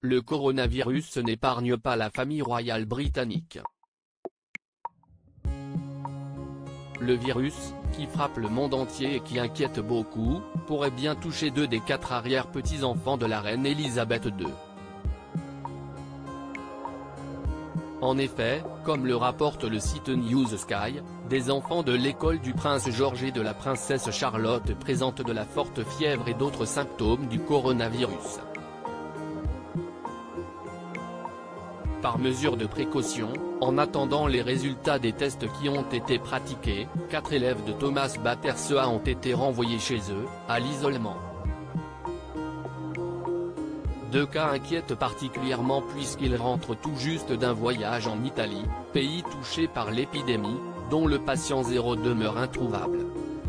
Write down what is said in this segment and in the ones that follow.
le coronavirus n'épargne pas la famille royale britannique. Le virus, qui frappe le monde entier et qui inquiète beaucoup, pourrait bien toucher 2 des 4 arrière-petits-enfants de la reine Elisabeth II. En effet, comme le rapporte le site News Sky, des enfants de l'école du prince George et de la princesse Charlotte présentent de la forte fièvre et d'autres symptômes du coronavirus. Par mesure de précaution, en attendant les résultats des tests qui ont été pratiqués, 4 élèves de Thomas Battersea ont été renvoyés chez eux, à l'isolement. 2 cas inquiètent particulièrement puisqu'ils rentrent tout juste d'un voyage en Italie, pays touché par l'épidémie, dont le patient 0 demeure introuvable.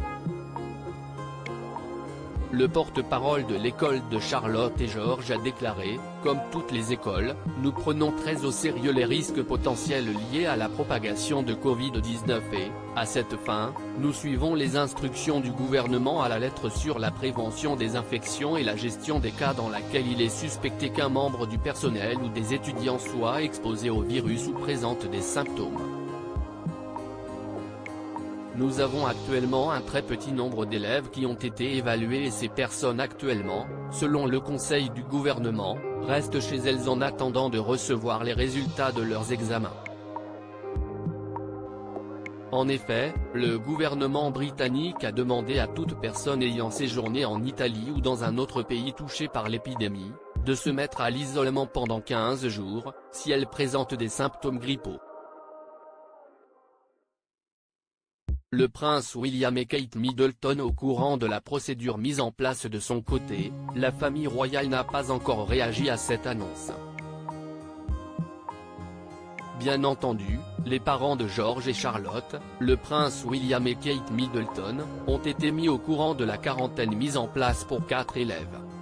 Le porte-parole de l'école de Charlotte et George a déclaré, « Comme toutes les écoles, nous prenons très au sérieux les risques potentiels liés à la propagation de Covid-19 et, à cette fin, nous suivons les instructions du gouvernement à la lettre sur la prévention des infections et la gestion des cas dans laquelle il est suspecté qu'un membre du personnel ou des étudiants soit exposé au virus ou présente des symptômes. Nous avons actuellement un très petit nombre d'élèves qui ont été évalués et ces personnes actuellement, selon le conseil du gouvernement, restent chez elles en attendant de recevoir les résultats de leurs examens. » En effet, le gouvernement britannique a demandé à toute personne ayant séjourné en Italie ou dans un autre pays touché par l'épidémie, de se mettre à l'isolement pendant 15 jours, si elle présente des symptômes grippaux. Le prince William et Kate Middleton au courant de la procédure mise en place de son côté, la famille royale n'a pas encore réagi à cette annonce. Bien entendu, les parents de George et Charlotte, le prince William et Kate Middleton, ont été mis au courant de la quarantaine mise en place pour 4 élèves.